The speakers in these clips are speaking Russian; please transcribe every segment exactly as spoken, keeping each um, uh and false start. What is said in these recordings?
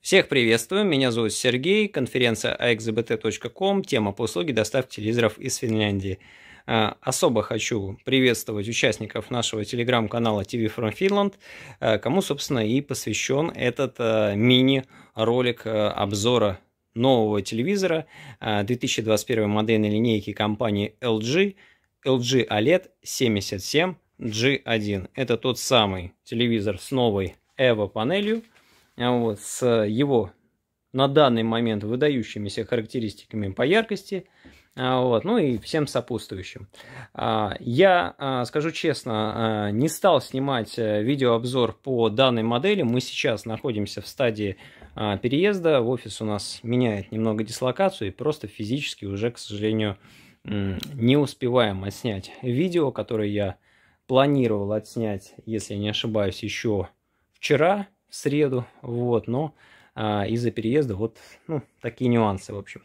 Всех приветствую, меня зовут Сергей, конференция а икс зэ бэ тэ точка ком, тема по услуге доставки телевизоров из Финляндии. Особо хочу приветствовать участников нашего телеграм-канала ти ви from Finland, кому, собственно, и посвящен этот мини-ролик обзора нового телевизора две тысячи двадцать первой модельной линейки компании эл джи, эл джи о лед семьдесят семь джи один. Это тот самый телевизор с новой эво панелью, вот, с его на данный момент выдающимися характеристиками по яркости, вот, ну и всем сопутствующим. Я, скажу честно, не стал снимать видеообзор по данной модели. Мы сейчас находимся в стадии переезда. Офис у нас меняет немного дислокацию, и просто физически уже, к сожалению, не успеваем отснять видео, которое я планировал отснять, если я не ошибаюсь, еще вчера, в среду, вот, но а, из-за переезда вот, ну, такие нюансы, в общем.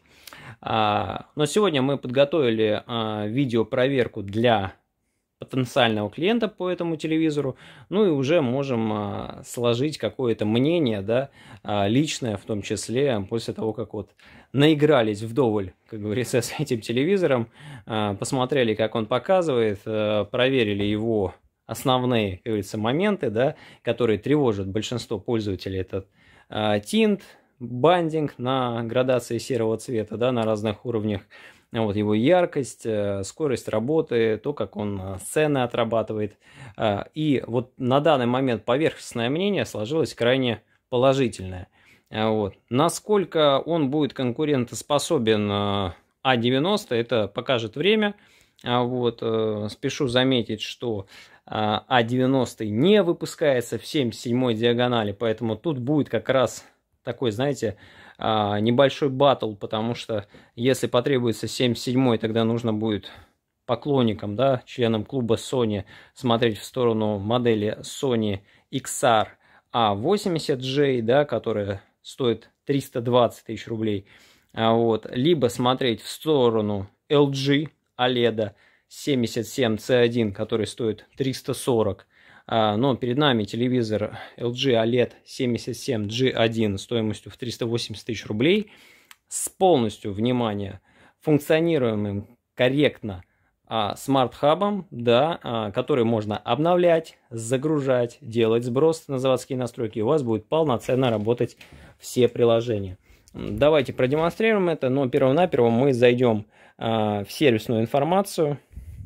А, но сегодня мы подготовили а, видеопроверку для потенциального клиента по этому телевизору, ну и уже можем а, сложить какое-то мнение, да, а, личное в том числе, после того, как вот наигрались вдоволь, как говорится, с этим телевизором, а, посмотрели, как он показывает, а, проверили его основные, как говорится, моменты, да, которые тревожат большинство пользователей. Это а, тинт, бандинг на градации серого цвета, да, на разных уровнях, вот его яркость, скорость работы, то, как он сцены отрабатывает. И вот на данный момент поверхностное мнение сложилось крайне положительное. Вот. Насколько он будет конкурентоспособен а девяносто, это покажет время. Вот. Спешу заметить, что а девяносто не выпускается в семьдесят седьмой диагонали, поэтому тут будет как раз такой, знаете, небольшой баттл, потому что если потребуется семьдесят седьмой, тогда нужно будет поклонникам, да, членам клуба Sony смотреть в сторону модели Sony икс ар а восемьдесят джей, да, которая стоит триста двадцать тысяч рублей, вот, либо смотреть в сторону эл джи о лед семьдесят семь си один, который стоит триста сорок. Но перед нами телевизор эл джи о лед семьдесят семь джи один стоимостью в триста восемьдесят тысяч рублей с полностью, внимание, функционируемым корректно смарт-хабом, да, который можно обновлять, загружать, делать сброс на заводские настройки, и у вас будет полноценно работать все приложения. Давайте продемонстрируем это, но перво-наперво мы зайдем в сервисную информацию.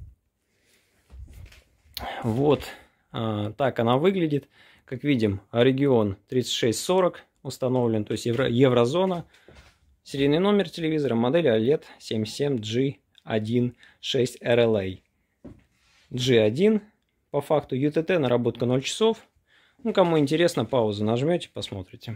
Вот а, так она выглядит. Как видим, регион тридцать шесть сорок установлен, то есть евро, еврозона. Серийный номер телевизора, модель о лед семьдесят семь джи один шесть эр эл эй. джи один, по факту ю ти ти, наработка ноль часов. Ну, кому интересно, паузу нажмете, посмотрите.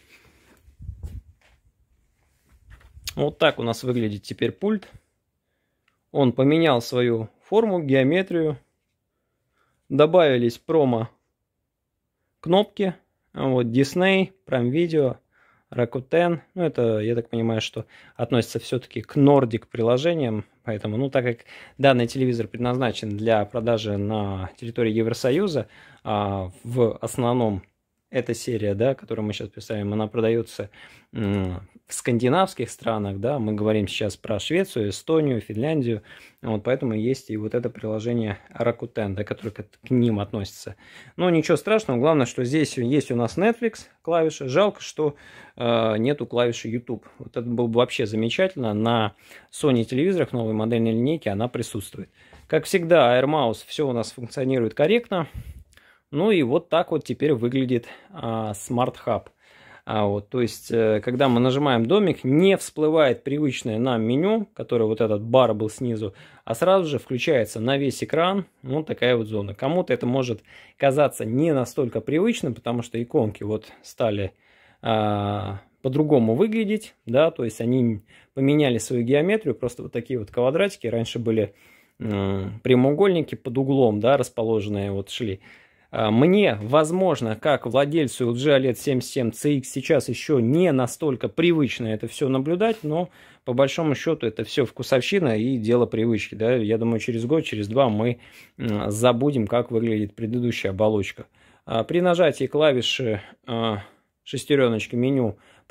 Вот так у нас выглядит теперь пульт. Он поменял свою форму, геометрию. Добавились промо-кнопки. Вот Disney, Prime Video, Rakuten. Ну, это, я так понимаю, что относится все-таки к Nordic приложениям. Поэтому, ну, так как данный телевизор предназначен для продажи на территории Евросоюза, а в основном эта серия, да, которую мы сейчас представим, она продается в скандинавских странах, да, мы говорим сейчас про Швецию, Эстонию, Финляндию, вот поэтому есть и вот это приложение Rakuten, да, которое к, к ним относится. Но ничего страшного, главное, что здесь есть у нас Netflix клавиша, жалко, что э, нету клавиши YouTube. Вот это было бы вообще замечательно, на Sony телевизорах новой модельной линейки она присутствует. Как всегда, Air Mouse, все у нас функционирует корректно. Ну и вот так вот теперь выглядит а, Smart Hub. А, вот, то есть, э, когда мы нажимаем домик, не всплывает привычное нам меню, которое вот этот бар был снизу, а сразу же включается на весь экран вот такая вот зона. Кому-то это может казаться не настолько привычным, потому что иконки вот стали а, по-другому выглядеть, да, то есть они поменяли свою геометрию, просто вот такие вот квадратики раньше были э, прямоугольники под углом, да, расположенные, вот шли. Мне, возможно, как владельцу эл джи о лед семьдесят семь си икс сейчас еще не настолько привычно это все наблюдать, но по большому счету это все вкусовщина и дело привычки. Да? Я думаю, через год, через два мы забудем, как выглядит предыдущая оболочка. При нажатии клавиши шестереночки меню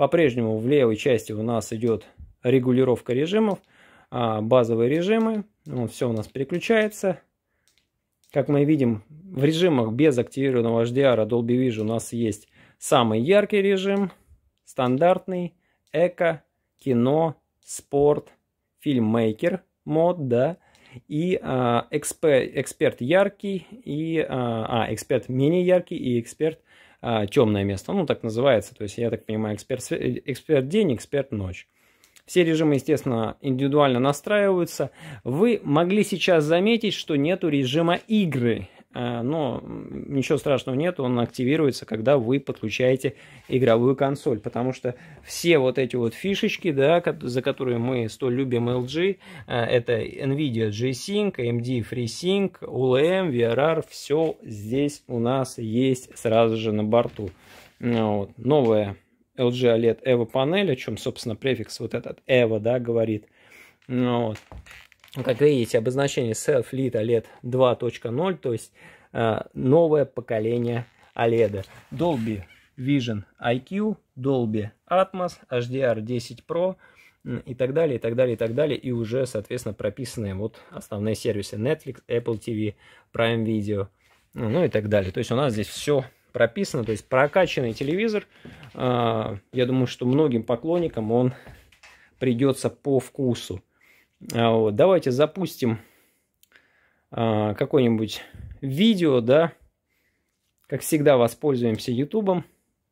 По-прежнему в левой части у нас идет регулировка режимов, базовые режимы. Вот, все у нас переключается. Как мы видим, в режимах без активированного эйч ди ар Dolby Vision у нас есть самый яркий режим, стандартный, эко, кино, спорт, фильммейкер мод, да, и а, экспер, эксперт яркий, и а, а, эксперт менее яркий, и эксперт а, темное место, ну так называется, то есть я так понимаю, эксперт, эксперт день, эксперт ночь. Все режимы, естественно, индивидуально настраиваются. Вы могли сейчас заметить, что нету режима игры. Но ничего страшного нет, он активируется, когда вы подключаете игровую консоль. Потому что все вот эти вот фишечки, да, за которые мы столь любим эл джи, это NVIDIA G-Sync, эй эм ди FreeSync, о эл эм, ви ар ар, все здесь у нас есть сразу же на борту. Вот. Новая эл джи о лед Evo панель, о чем, собственно, префикс вот этот Evo, да, говорит. Вот. Как видите, обозначение Self-Lit о лед два точка ноль, то есть э, новое поколение о лед. Dolby Vision ай кью, Dolby Atmos, эйч ди ар десять про и так далее, и так далее, и так далее. И уже, соответственно, прописанные вот основные сервисы Netflix, Apple ти ви, Prime Video, ну и так далее. То есть у нас здесь все прописано, то есть прокачанный телевизор. Э, я думаю, что многим поклонникам он придется по вкусу. Вот, давайте запустим а, какое-нибудь видео, да. Как всегда, воспользуемся ютубом.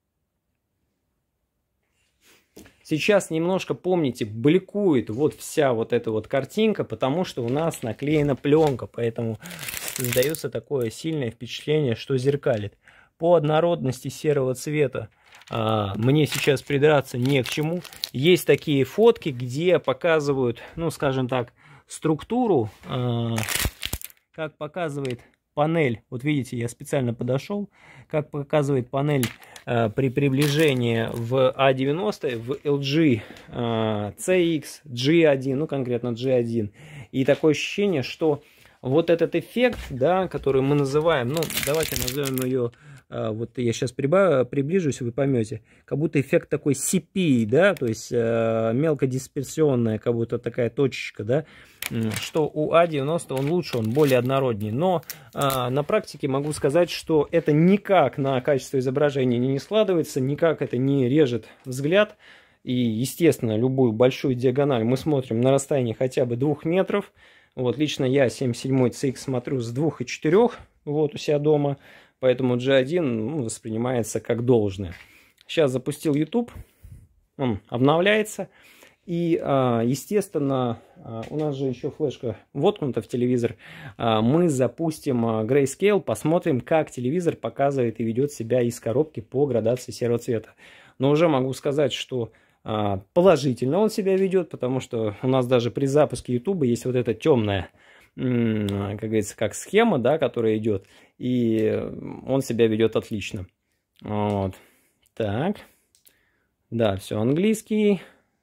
Сейчас немножко, помните, бликует вот вся вот эта вот картинка, потому что у нас наклеена пленка, поэтому создается такое сильное впечатление, что зеркалит. По однородности серого цвета а, мне сейчас придраться не к чему. Есть такие фотки, где показывают, ну, скажем так, структуру, а, как показывает панель. Вот видите, я специально подошел, как показывает панель а, при приближении в а девяносто, в эл джи а, си икс, джи один, ну, конкретно джи один. И такое ощущение, что вот этот эффект, да, который мы называем, ну, давайте назовем ее... Вот я сейчас прибавлю, приближусь, вы поймете. Как будто эффект такой си пи, да, то есть э, мелкодисперсионная, как будто такая точечка, да, что у а девяносто он лучше, он более однороднее. Но э, на практике могу сказать, что это никак на качество изображения не складывается, никак это не режет взгляд. И, естественно, любую большую диагональ мы смотрим на расстоянии хотя бы двух метров. Вот лично я семьдесят седьмой си икс смотрю с двух и четырёх, вот у себя дома. Поэтому джи один, ну, воспринимается как должное. Сейчас запустил YouTube, он обновляется. И, естественно, у нас же еще флешка воткнута в телевизор. Мы запустим Grayscale, посмотрим, как телевизор показывает и ведет себя из коробки по градации серого цвета. Но уже могу сказать, что положительно он себя ведет, потому что у нас даже при запуске YouTube есть вот эта темная, как говорится, как схема, да, которая идет, и он себя ведет отлично. Вот. Так. Да, все английский.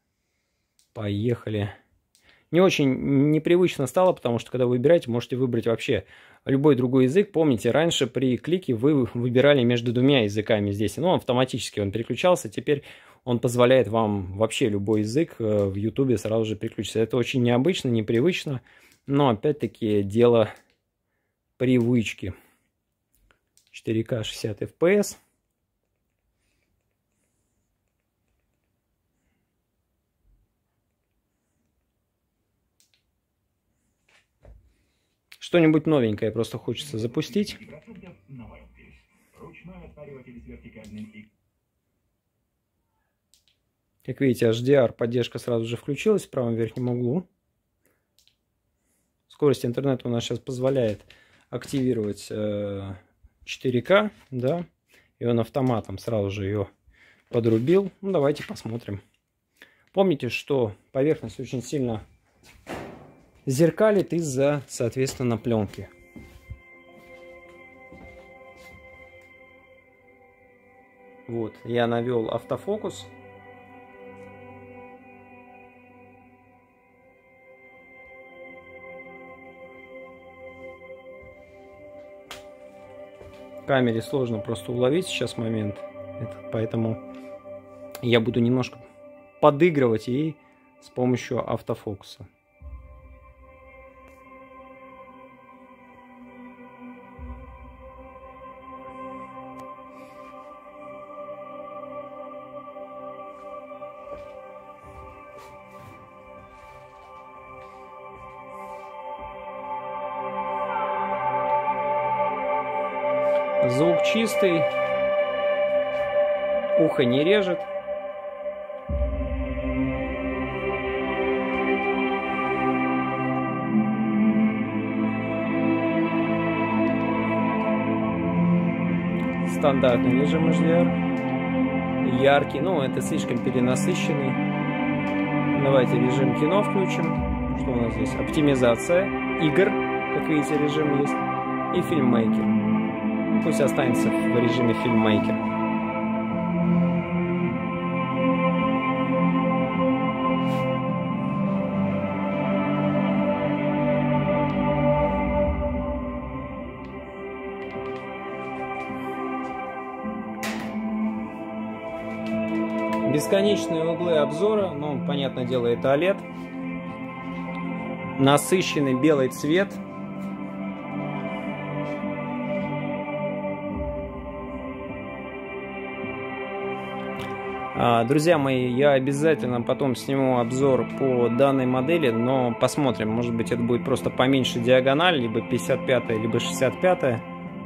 Поехали. Не очень непривычно стало, потому что, когда вы выбираете, можете выбрать вообще любой другой язык. Помните, раньше при клике вы выбирали между двумя языками здесь. Ну, автоматически он переключался. Теперь он позволяет вам вообще любой язык в YouTube сразу же переключиться. Это очень необычно, непривычно. Но, опять-таки, дело привычки. четыре ка шестьдесят эф пи эс. Что-нибудь новенькое просто хочется запустить. Как видите, эйч ди ар поддержка сразу же включилась в правом верхнем углу. Скорость интернета у нас сейчас позволяет активировать четыре ка, да, и он автоматом сразу же ее подрубил. Ну, давайте посмотрим. Помните, что поверхность очень сильно зеркалит из-за, соответственно, пленки. Вот, я навел автофокус. В камере сложно просто уловить сейчас момент, это, поэтому Я буду немножко подыгрывать ей с помощью автофокуса. Звук чистый, ухо не режет. Стандартный режим эйч ди ар. Яркий, ну это слишком перенасыщенный. Давайте режим кино включим. Что у нас здесь? Оптимизация игр, как видите, режим есть. И фильммейкер. Пусть останется в режиме фильммейкер. Бесконечные углы обзора, ну, понятное дело, это о лед. Насыщенный белый цвет. Друзья мои, я обязательно потом сниму обзор по данной модели, но посмотрим, может быть это будет просто поменьше диагональ, либо пятьдесят пятая, либо шестьдесят пятая.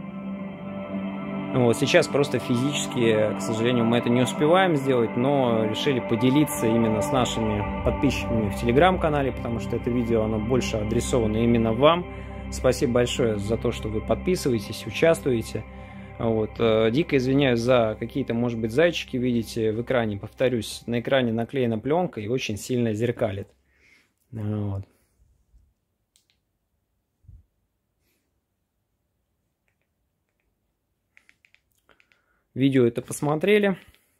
Вот, сейчас просто физически, к сожалению, мы это не успеваем сделать, но решили поделиться именно с нашими подписчиками в телеграм-канале, потому что это видео, оно больше адресовано именно вам. Спасибо большое за то, что вы подписываетесь, участвуете. Вот. Дико извиняюсь за какие-то, может быть, зайчики видите в экране. Повторюсь, на экране наклеена пленка и очень сильно зеркалит. Вот. Видео это посмотрели.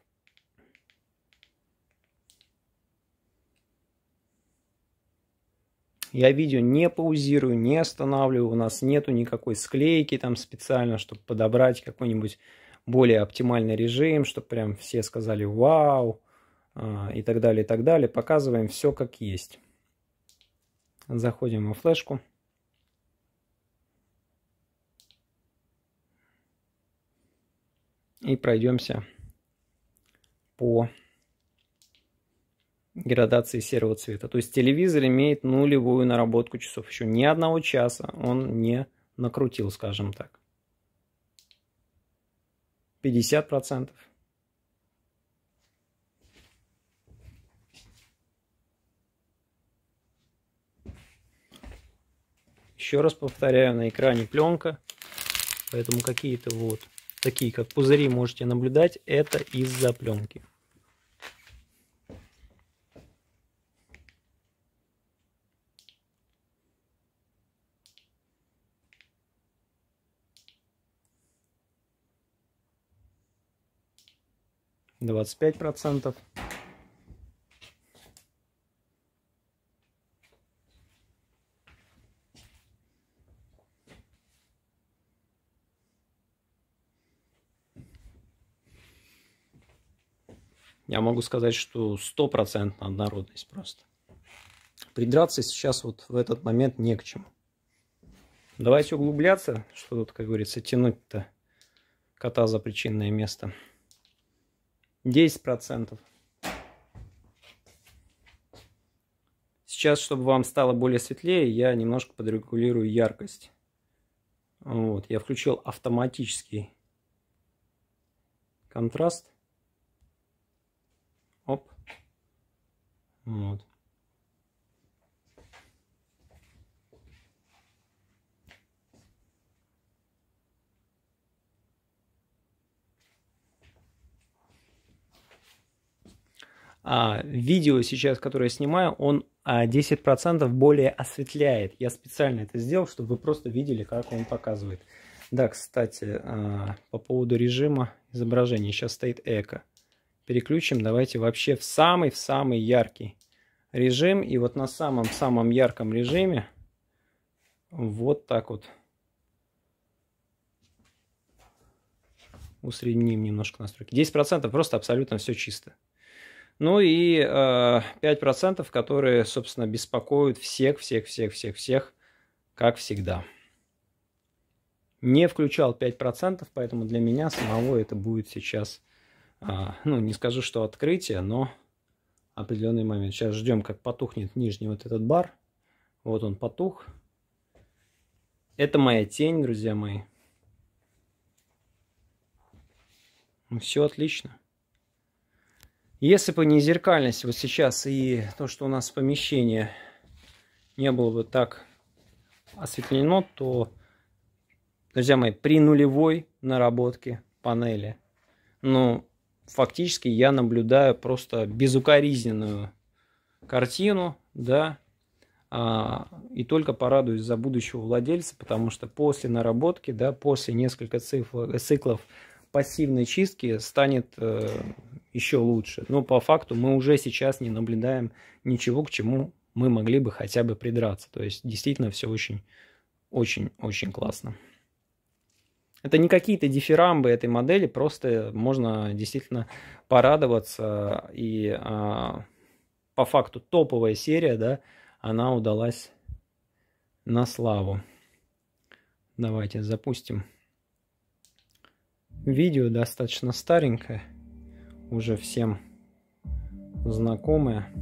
Я видео не паузирую, не останавливаю. У нас нету никакой склейки там специально, чтобы подобрать какой-нибудь более оптимальный режим, чтобы прям все сказали вау и так далее, и так далее. Показываем все как есть. Заходим во флешку. И пройдемся по градации серого цвета. То есть телевизор имеет нулевую наработку часов. Еще ни одного часа он не накрутил, скажем так. пятьдесят процентов. Еще раз повторяю, на экране пленка. Поэтому какие-то вот такие, как пузыри, можете наблюдать. Это из-за пленки. двадцать пять процентов. Я могу сказать, что стопроцентная однородность просто. Придраться сейчас вот в этот момент не к чему. Давайте углубляться, что тут, как говорится, тянуть-то кота за причинное место. десять процентов. Сейчас, чтобы вам стало более светлее, я немножко подрегулирую яркость. Вот, я включил автоматический контраст. Оп. Вот. А видео сейчас, которое я снимаю, он десять процентов более осветляет. Я специально это сделал, чтобы вы просто видели, как он показывает. Да, кстати, по поводу режима изображения. Сейчас стоит эко. Переключим, давайте вообще в самый, в самый яркий режим. И вот на самом-самом ярком режиме вот так вот усредним немножко настройки. десять процентов просто абсолютно все чисто. Ну и э, пять процентов, которые, собственно, беспокоят всех, всех, всех, всех, всех, как всегда. Не включал пять процентов, поэтому для меня самого это будет сейчас, э, ну, не скажу, что открытие, но определенный момент. Сейчас ждем, как потухнет нижний вот этот бар. Вот он потух. Это моя тень, друзья мои. Ну, все отлично. Если бы не зеркальность вот сейчас и то, что у нас помещение не было бы так осветлено, то, друзья мои, при нулевой наработке панели, ну, фактически я наблюдаю просто безукоризненную картину, да, а, и только порадуюсь за будущего владельца, потому что после наработки, да, после нескольких циклов, циклов пассивной чистки станет э, еще лучше. Но по факту мы уже сейчас не наблюдаем ничего, к чему мы могли бы хотя бы придраться. То есть действительно все очень, очень, очень классно. Это не какие-то дифирамбы этой модели, просто можно действительно порадоваться. И а, по факту топовая серия, да, она удалась на славу. Давайте запустим видео, достаточно старенькое, уже всем знакомое.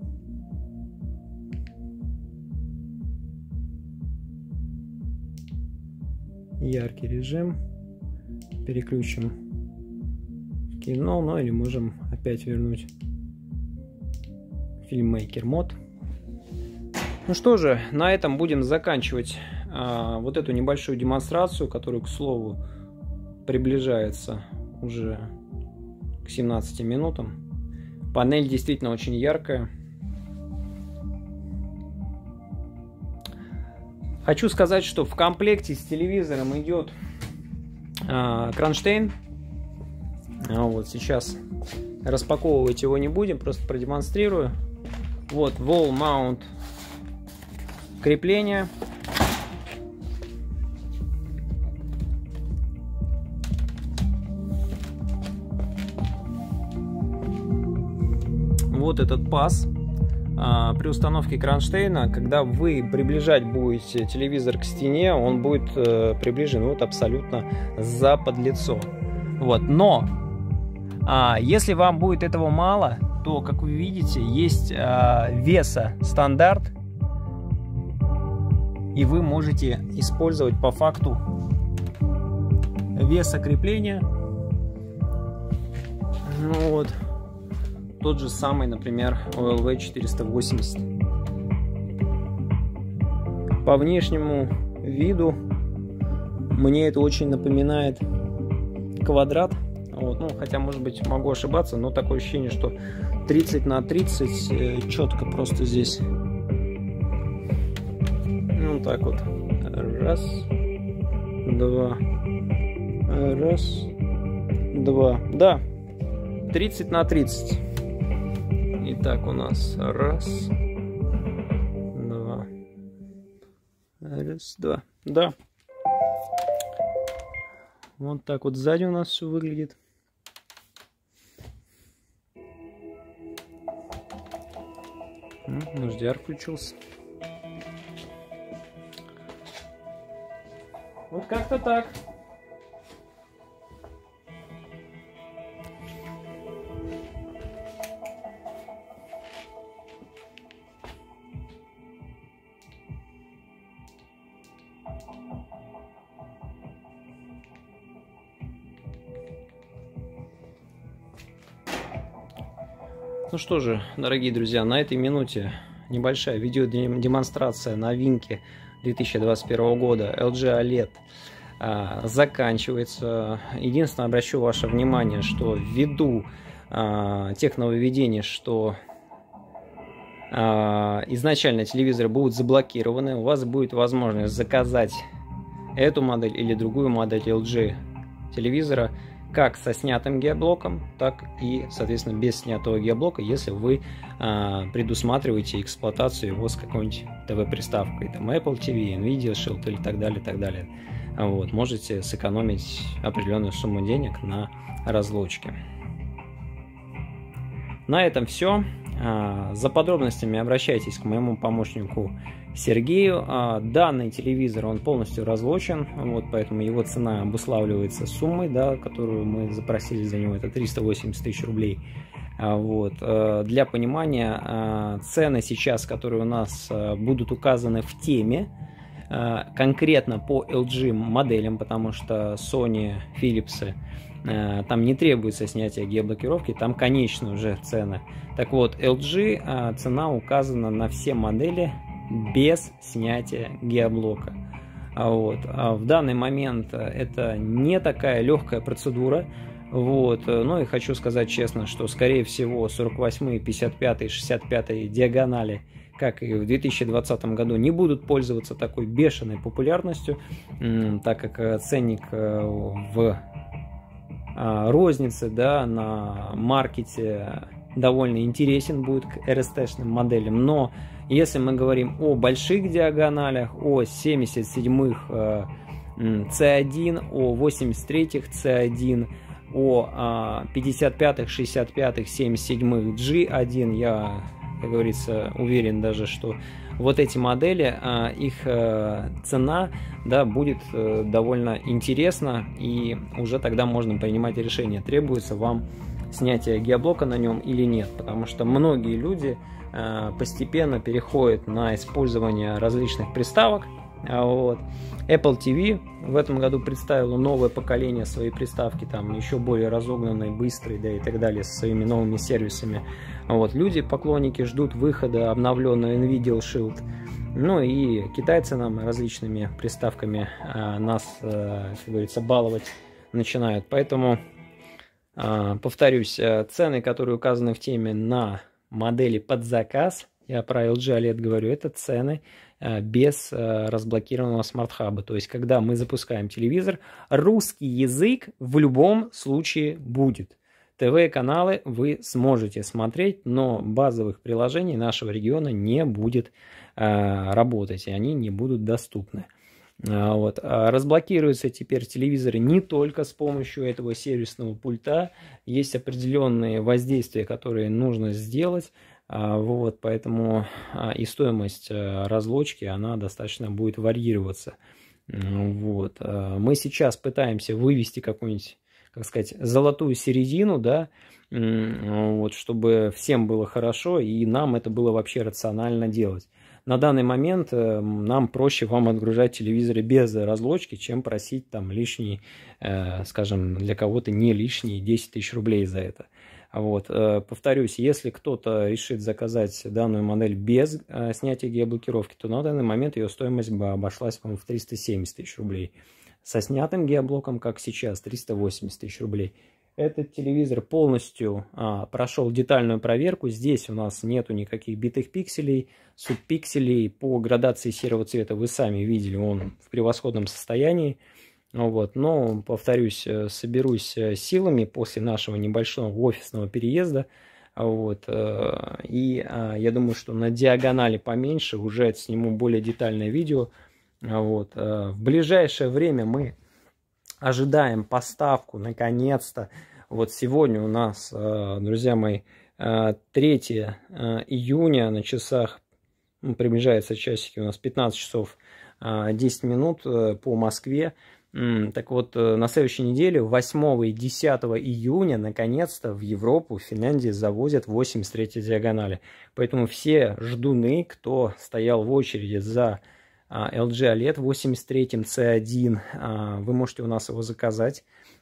Яркий режим. Переключим в кино, ну или можем опять вернуть фильммейкер мод. Ну что же, на этом будем заканчивать а, вот эту небольшую демонстрацию, которую, к слову, приближается уже к семнадцати минутам. Панель действительно очень яркая. Хочу сказать, что в комплекте с телевизором идет э, кронштейн. А вот сейчас распаковывать его не будем, просто продемонстрирую. Вот wall mount крепление. Вот этот паз. А, при установке кронштейна, когда вы приближать будете телевизор к стене, он будет э, приближен вот абсолютно за подлицо. Вот. Но а, если вам будет этого мало, то, как вы видите, есть а, веса стандарт, и вы можете использовать по факту веса крепления. Ну вот. Тот же самый, например, о эл ви четыреста восемьдесят. По внешнему виду мне это очень напоминает квадрат. Вот, ну, хотя, может быть, могу ошибаться, но такое ощущение, что тридцать на тридцать э, четко просто здесь. Ну, так вот. Раз, два, раз, два. Да, тридцать на тридцать. Итак, у нас раз, два, раз, два, да. Вот так вот сзади у нас все выглядит. эйч ди ар включился. Вот как-то так. Ну что же, дорогие друзья, на этой минуте небольшая видеодемонстрация новинки две тысячи двадцать первого года эл джи о лед а, заканчивается. Единственное, обращу ваше внимание, что ввиду а, тех нововведений, что а, изначально телевизоры будут заблокированы, у вас будет возможность заказать эту модель или другую модель эл джи телевизора как со снятым геоблоком, так и, соответственно, без снятого геоблока, если вы а, предусматриваете эксплуатацию его с какой-нибудь ТВ-приставкой, там Apple ти ви, Nvidia Shield или так далее, так далее. Вот, можете сэкономить определенную сумму денег на разлучке. на этом все. За подробностями обращайтесь к моему помощнику Сергею. Данный телевизор, он полностью разлочен, вот, поэтому его цена обуславливается суммой, да, которую мы запросили за него, это триста восемьдесят тысяч рублей. Вот. Для понимания, цены сейчас, которые у нас будут указаны в теме, конкретно по эл джи моделям, потому что Sony, Philips, там не требуется снятие геоблокировки, там конечные уже цены. Так вот, эл джи цена указана на все модели без снятия геоблока. Вот. В данный момент это не такая легкая процедура. Вот. Ну и хочу сказать честно, что скорее всего сорок восемь, пятьдесят пять, шестьдесят пять диагонали, как и в две тысячи двадцатом году, не будут пользоваться такой бешеной популярностью, так как ценник в рознице, да, на маркете довольно интересен будет к эр эс тэ-шным моделям. Но если мы говорим о больших диагоналях, о семьдесят седьмых си один, о восемьдесят третьих си один, о пятьдесят пятых, шестьдесят пятых, семьдесят седьмых джи один, я, как говорится, уверен даже, что вот эти модели, их цена, да, будет довольно интересна, и уже тогда можно принимать решение, требуется вам снятие геоблока на нем или нет, потому что многие люди постепенно переходят на использование различных приставок. Вот. Apple ти ви в этом году представила новое поколение своей приставки, там еще более разогнанной, быстрой, да, и так далее, со своими новыми сервисами. Вот. Люди, поклонники, ждут выхода обновленного NVIDIA Shield. Ну и китайцы нам различными приставками а, нас, а, как говорится, баловать начинают. Поэтому, а, повторюсь, цены, которые указаны в теме на модели под заказ, я про эл джи о лед говорю, это цены без разблокированного смарт-хаба. То есть, когда мы запускаем телевизор, русский язык в любом случае будет. ТВ-каналы вы сможете смотреть, но базовых приложений нашего региона не будет э, работать, и они не будут доступны. А, вот. А разблокируются теперь телевизоры не только с помощью этого сервисного пульта. Есть определенные воздействия, которые нужно сделать. Вот, поэтому и стоимость разлочки, она достаточно будет варьироваться. Вот. Мы сейчас пытаемся вывести какую-нибудь, как сказать, золотую середину, да, вот, чтобы всем было хорошо и нам это было вообще рационально делать. На данный момент нам проще вам отгружать телевизоры без разлочки, чем просить там лишние, скажем, для кого-то не лишние десять тысяч рублей за это. Вот. Повторюсь, если кто-то решит заказать данную модель без э, снятия геоблокировки, то на данный момент ее стоимость бы обошлась вам в триста семьдесят тысяч рублей. Со снятым геоблоком, как сейчас, триста восемьдесят тысяч рублей. Этот телевизор полностью а, прошел детальную проверку. Здесь у нас нету никаких битых пикселей, субпикселей. По градации серого цвета вы сами видели, он в превосходном состоянии. Вот. Но, повторюсь, соберусь силами после нашего небольшого офисного переезда. Вот. И я думаю, что на диагонали поменьше уже сниму более детальное видео. Вот. В ближайшее время мы ожидаем поставку, наконец-то. Вот сегодня у нас, друзья мои, третьего июня, на часах, ну, приближается часики, у нас пятнадцать часов десять минут по Москве. Так вот, на следующей неделе, восьмого и десятого июня, наконец-то в Европу, в Финляндии завозят восемьдесят третьей диагонали. Поэтому все ждуны, кто стоял в очереди за эл джи о лед восемьдесят третьим си один, вы можете у нас его заказать.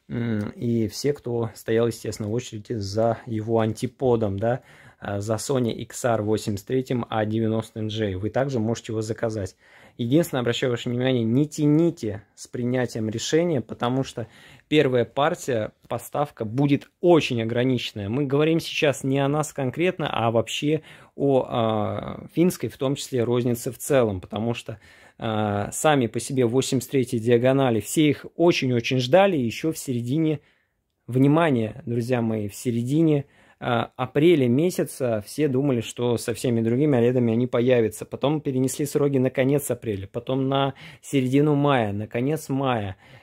И все, кто стоял, естественно, в очереди за его антиподом, да, за Sony икс ар восемьдесят три а девяносто эн джей, вы также можете его заказать. Единственное, обращаю ваше внимание, не тяните с принятием решения, потому что первая партия, поставка будет очень ограниченная. Мы говорим сейчас не о нас конкретно, а вообще о э, финской, в том числе рознице в целом, потому что э, сами по себе восемьдесят третьей диагонали, все их очень-очень ждали еще в середине, внимание, друзья мои, в середине апреля месяца все думали, что со всеми другими о ледами они появятся. Потом перенесли сроки на конец апреля, потом на середину мая, на конец мая.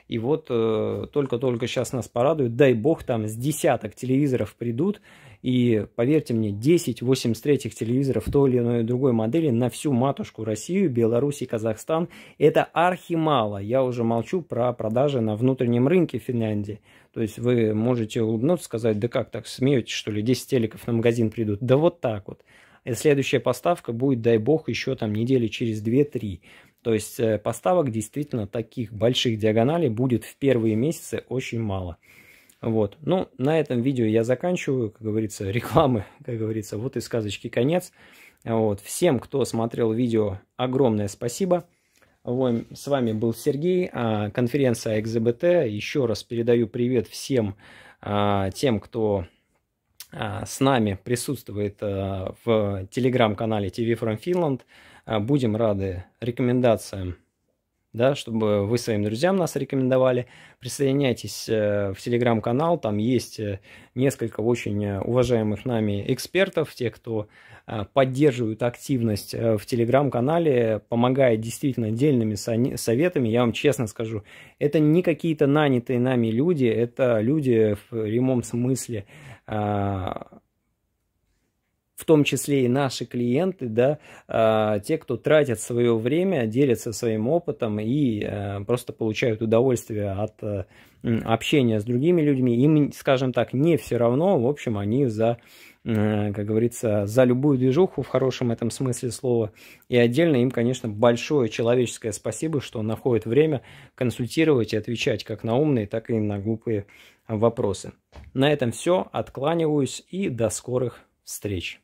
И вот только-только сейчас нас порадуют, дай бог, там с десяток телевизоров придут, и поверьте мне, десять восемьдесят три телевизоров той или иной другой модели на всю матушку Россию, Беларусь и Казахстан, это архимало. Я уже молчу про продажи на внутреннем рынке Финляндии. То есть вы можете улыбнуться, сказать, да как так, смеетесь, что ли, десять телеков на магазин придут? Да вот так вот. И следующая поставка будет, дай бог, еще там недели через две-три. То есть поставок действительно таких больших диагоналей будет в первые месяцы очень мало. Вот. Ну, на этом видео я заканчиваю, как говорится, рекламы, как говорится, вот и сказочки конец. Вот. Всем, кто смотрел видео, огромное спасибо. Вот. С вами был Сергей, конференция экс зэ бэ тэ. Еще раз передаю привет всем тем, кто с нами присутствует в телеграм-канале ти ви from Finland. Будем рады рекомендациям, да, чтобы вы своим друзьям нас рекомендовали. Присоединяйтесь в телеграм-канал, там есть несколько очень уважаемых нами экспертов, те, кто поддерживают активность в телеграм-канале, помогает действительно дельными советами. Я вам честно скажу, это не какие-то нанятые нами люди, это люди в прямом смысле, в том числе и наши клиенты, да, э, те, кто тратят свое время, делятся своим опытом и э, просто получают удовольствие от э, общения с другими людьми. Им, скажем так, не все равно, в общем, они за, э, как говорится, за любую движуху в хорошем этом смысле слова. И отдельно им, конечно, большое человеческое спасибо, что находят время консультировать и отвечать как на умные, так и на глупые вопросы. На этом все. Откланиваюсь и до скорых встреч.